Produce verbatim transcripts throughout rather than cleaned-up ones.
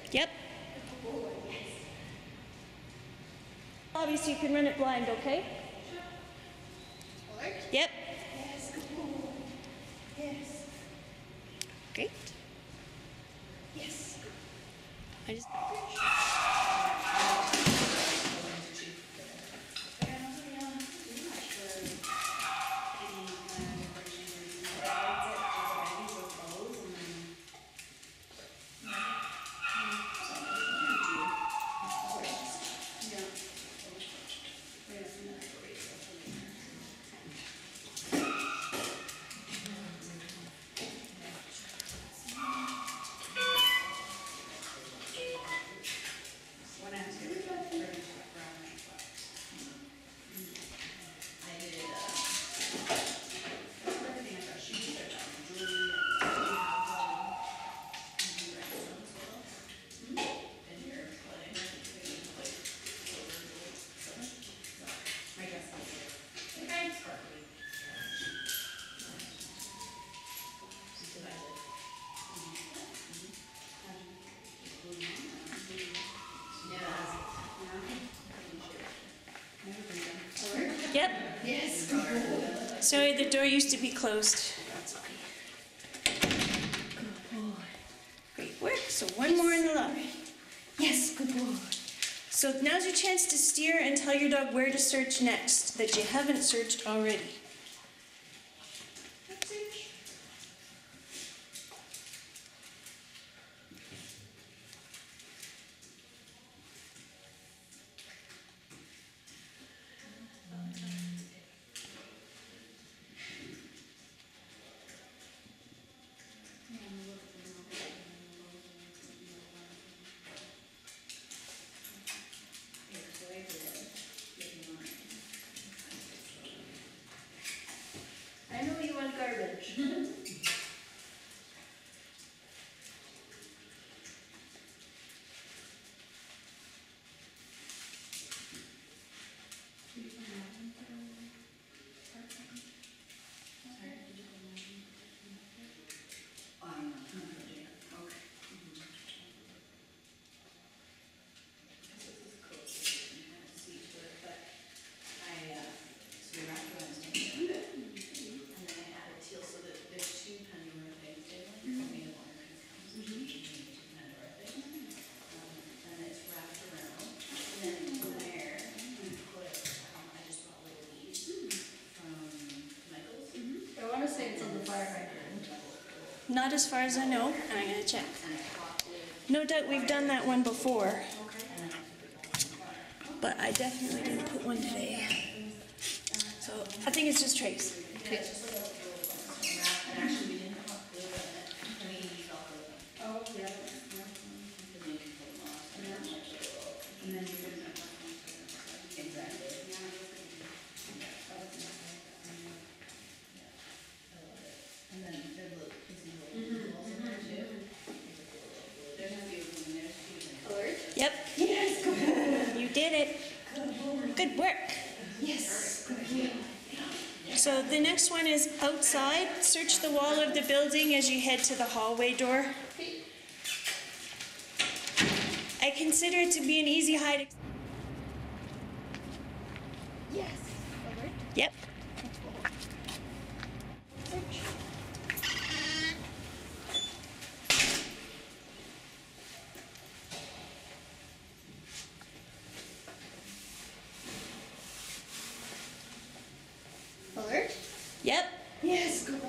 Yep. Obviously, you can run it blind, okay? Alert? Yep. Yes, good boy. Yes. Great. Yes. I just. Yep. Yes, good boy. Sorry, the door used to be closed. That's okay. Good boy. Great work. So one more in the lock. Yes, good boy. So now's your chance to steer and tell your dog where to search next that you haven't searched already. I know you want garbage. I want to say it's on the fire hydrant. Not as far as I know, and I'm going to check. No doubt we've done that one before, but I definitely didn't put one today. So I think it's just Trace. Okay. Oh, yeah. Alert? Yep. Yes, good boy. You did it. Good work. Yes, good boy. So the next one is outside. Search the wall of the building as you head to the hallway door. I consider it to be an easy hide. Yes. Alert? Yep. Search. Alert? Yep. Yes, good boy.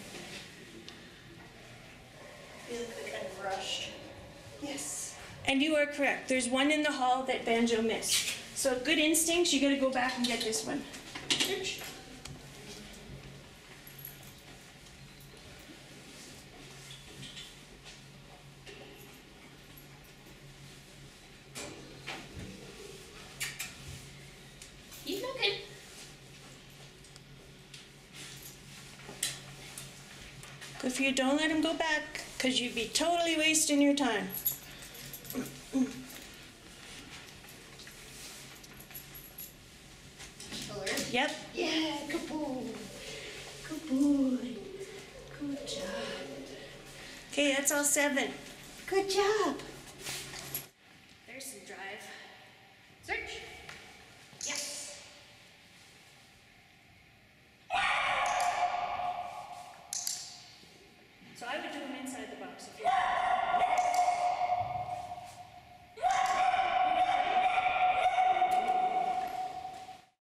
Feel like I kind of rushed. Yes. And you are correct. There's one in the hall that Banjo missed. So good instincts, you gotta go back and get this one. Search. Keep looking. If you don't let him go back, because you'd be totally wasting your time. Alert? Yep. Yeah, good boy. Good boy. Good job. Okay, that's all seven. Good job.